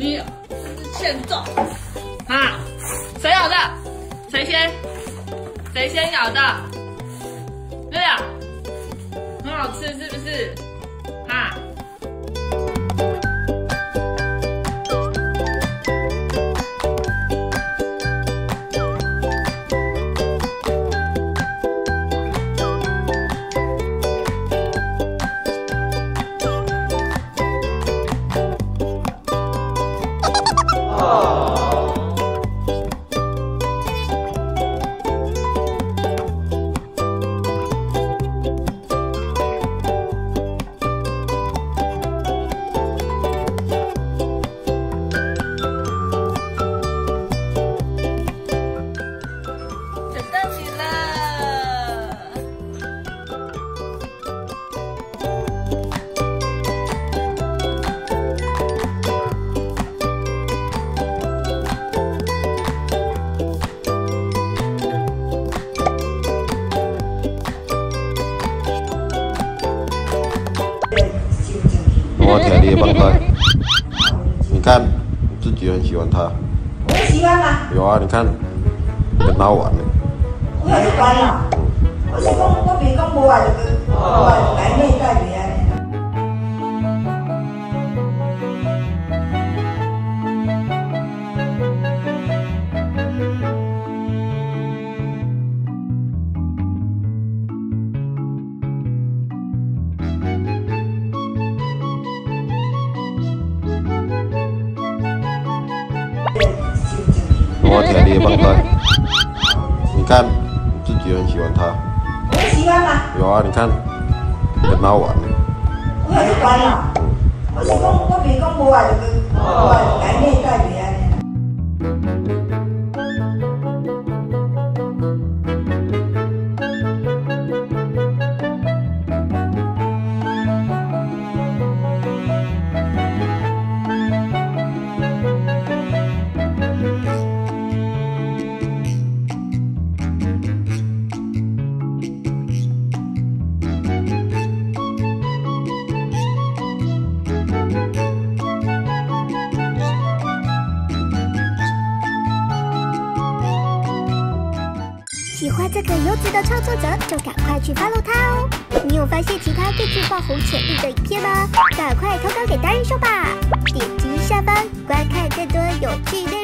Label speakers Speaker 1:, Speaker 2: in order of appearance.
Speaker 1: 你欠揍啊！谁咬的？谁先？谁先咬的？对呀，很好吃是不是？啊！
Speaker 2: 我听你的帮带，你看自己很喜欢他。
Speaker 3: 我喜欢吗？
Speaker 2: 有啊，你看跟他玩的。
Speaker 3: 我很喜欢啊。我是讲，我别讲无爱就无爱就改内在别安尼。
Speaker 2: 我听你的帮带，你看自己很喜欢他。
Speaker 3: 我喜欢吗？
Speaker 2: 有啊，你看跟他玩的。
Speaker 3: 我很喜欢啊。我是讲，我别讲无爱就无爱就改内在别安尼。
Speaker 4: 喜欢这个优质的创作者，就赶快去 follow 他哦！你有发现其他更具爆红潜力的影片吗？赶快投稿给达人秀吧！点击下方观看更多有趣内容。